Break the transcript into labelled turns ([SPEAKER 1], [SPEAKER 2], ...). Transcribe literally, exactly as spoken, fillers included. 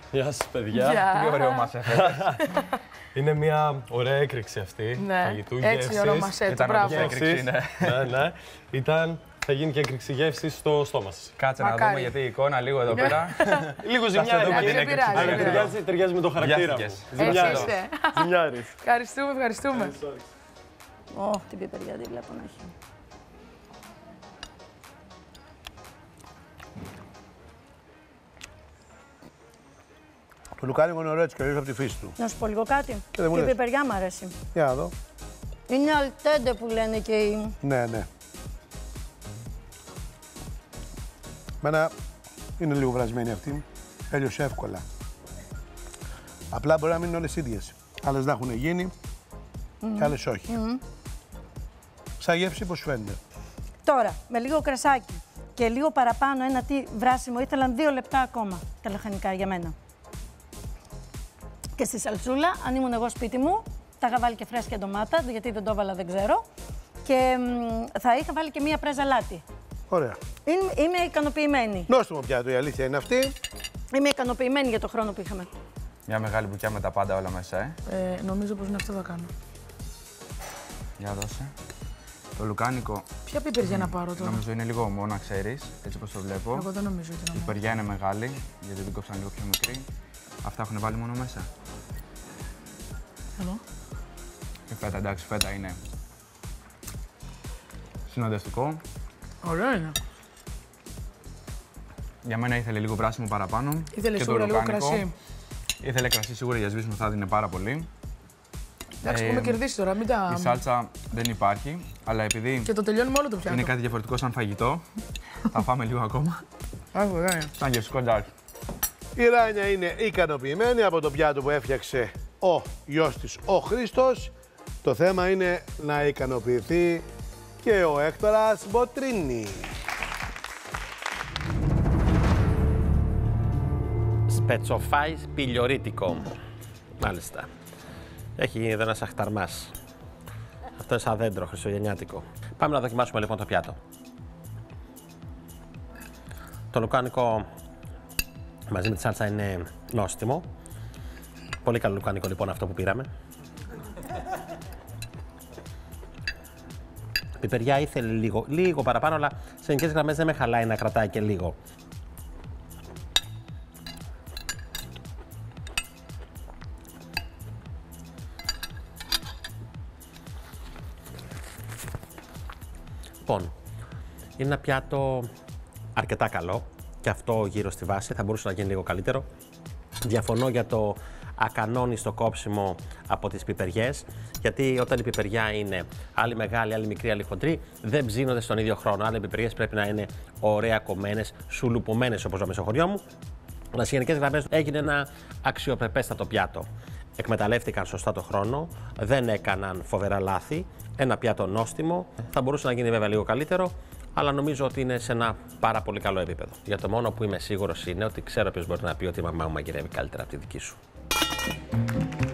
[SPEAKER 1] Γεια σας, παιδιά.
[SPEAKER 2] Γεια.
[SPEAKER 3] Τι ωραίο μας έφερες.
[SPEAKER 1] Είναι μια ωραία έκρηξη αυτή.
[SPEAKER 2] Ναι,
[SPEAKER 1] Φαγητού,
[SPEAKER 2] έτσι
[SPEAKER 1] γεύσης.
[SPEAKER 2] ωραίο μας έτσι,
[SPEAKER 3] Ήταν
[SPEAKER 2] μπράβο.
[SPEAKER 3] όντως έκρηξη, ναι.
[SPEAKER 1] Ναι, ναι. Ήταν, θα γίνει και έκρηξη γεύσης στο στόμα σας.
[SPEAKER 3] Κάτσε να
[SPEAKER 2] Μακάρι.
[SPEAKER 3] δούμε γιατί η εικόνα λίγο εδώ πέρα.
[SPEAKER 1] Λίγο ζημιά
[SPEAKER 3] δούμε
[SPEAKER 1] εδώ
[SPEAKER 3] την
[SPEAKER 1] και
[SPEAKER 3] έκρηξη.
[SPEAKER 2] πειράζει,
[SPEAKER 1] Αλλά
[SPEAKER 2] δεν
[SPEAKER 1] ταιριάζει, ταιριάζει με το χαρακτήρα μου.
[SPEAKER 3] Βιάστηκες.
[SPEAKER 2] Έτσι
[SPEAKER 1] Ζημιάρης.
[SPEAKER 2] είστε.
[SPEAKER 1] Ζημιάρης.
[SPEAKER 2] Ευχαριστούμε, ευχαριστούμε.
[SPEAKER 4] Ω, την πιπεριά δεν βλέπω να έχει.
[SPEAKER 5] Το λουκάνικο είναι ωραίο έτσι και από τη φύση του.
[SPEAKER 4] Να σου πω λίγο κάτι.
[SPEAKER 5] δεν μου
[SPEAKER 4] Και η
[SPEAKER 5] λες.
[SPEAKER 4] πιπεριά μου αρέσει.
[SPEAKER 5] Για να δω.
[SPEAKER 4] Είναι αλτέντε που λένε και οι...
[SPEAKER 5] Ναι, ναι. Μένα είναι λίγο βρασμένη αυτή. Έλειωσε εύκολα. Απλά μπορεί να μείνουν όλες ίδιες. Άλλες να έχουν γίνει και άλλες όχι. Σαν γεύση πώς σου φαίνεται?
[SPEAKER 4] Τώρα, με λίγο κρασάκι και λίγο παραπάνω ένα τι βράσιμο, ήθελαν δύο λεπτά ακόμα τα λαχανικά για μένα. Και στη σαλτσούλα, αν ήμουν εγώ σπίτι μου, τα είχα βάλει και φρέσκια ντομάτα, γιατί δεν το έβαλα δεν ξέρω. Και μ, θα είχα βάλει και μία πρέζα λάτι.
[SPEAKER 5] Ωραία.
[SPEAKER 4] Είμαι, είμαι ικανοποιημένη.
[SPEAKER 5] Νόστιμο πιάτο, η αλήθεια είναι αυτή.
[SPEAKER 4] Είμαι ικανοποιημένη για το χρόνο που είχαμε.
[SPEAKER 3] Μια μεγάλη μπουκιά με τα πάντα όλα μέσα, ε.
[SPEAKER 2] Ε, νομίζω πως είναι αυτό θα κάνω.
[SPEAKER 3] Για δώσε. Το λουκάνικο
[SPEAKER 2] Ποια πιπεριά να πάρω τώρα?
[SPEAKER 3] νομίζω είναι λίγο μόνο, να ξέρεις, έτσι όπως το βλέπω.
[SPEAKER 2] Εγώ δεν νομίζω ότι
[SPEAKER 3] Η
[SPEAKER 2] είναι.
[SPEAKER 3] πιπεριά είναι μεγάλη, γιατί την κόψαν λίγο πιο μικρή. Αυτά έχουν βάλει μόνο μέσα.
[SPEAKER 2] Εδώ.
[SPEAKER 3] Η φέτα, εντάξει, φέτα είναι συνοδευτικό.
[SPEAKER 2] Ωραίο είναι.
[SPEAKER 3] Για μένα ήθελε λίγο πράσινο παραπάνω.
[SPEAKER 2] Ήθελε
[SPEAKER 3] και το
[SPEAKER 2] σίγουρα λίγο
[SPEAKER 3] λουκάνικο.
[SPEAKER 2] κρασί.
[SPEAKER 3] Ήθελε κρασί σίγουρα, για σβήσιμο θα δίνει πάρα πολύ.
[SPEAKER 2] Εντάξει,
[SPEAKER 3] Ε,
[SPEAKER 2] έχουμε κερδίσει τώρα, μην τα...
[SPEAKER 3] Η σάλτσα δεν υπάρχει, αλλά επειδή
[SPEAKER 2] Και το τελειώνουμε όλο το πιάτο.
[SPEAKER 3] είναι κάτι διαφορετικό σαν φαγητό, θα φάμε λίγο ακόμα.
[SPEAKER 2] Άκου, ωραία.
[SPEAKER 3] Σαν γευστικό εντάξει.
[SPEAKER 5] Η Ράνια είναι ικανοποιημένη από το πιάτο που έφτιαξε ο γιος της, ο Χρήστος. Το θέμα είναι να ικανοποιηθεί και ο Έκτορας Μποτρίνη.
[SPEAKER 6] Σπετσοφάι σπηλιορίτικο. Μάλιστα. Έχει γίνει εδώ ένας αχταρμάς. Αυτό είναι σαν δέντρο χριστουγεννιάτικο. Πάμε να δοκιμάσουμε λοιπόν το πιάτο. Το λουκάνικο μαζί με τη σάλτσα είναι νόστιμο. Πολύ καλό λουκάνικο λοιπόν αυτό που πήραμε. Πιπεριά ήθελε λίγο, λίγο παραπάνω, αλλά σε γενικές γραμμές δεν με χαλάει να κρατάει και λίγο. Λοιπόν, είναι ένα πιάτο αρκετά καλό και αυτό γύρω στη βάση θα μπορούσε να γίνει λίγο καλύτερο. Διαφωνώ για το ακανόνιστο κόψιμο από τις πιπεριές, γιατί όταν η πιπεριά είναι άλλη μεγάλη, άλλη μικρή, άλλη χοντρή, δεν ψήνονται στον ίδιο χρόνο. Άλλοι πιπεριές πρέπει να είναι ωραία κομμένες, σουλουπωμένες όπως λέμε στο χωριό μου. Αλλά σε γενικές γραμμές έγινε ένα αξιοπρεπέστατο πιάτο. Εκμεταλλεύτηκαν σωστά το χρόνο, δεν έκαναν φοβερά λάθη. Ένα πιάτο νόστιμο, θα μπορούσε να γίνει βέβαια λίγο καλύτερο, αλλά νομίζω ότι είναι σε ένα πάρα πολύ καλό επίπεδο. Για το μόνο που είμαι σίγουρος είναι ότι ξέρω ποιος μπορεί να πει ότι η μαμά μου μαγειρεύει καλύτερα από τη δική σου.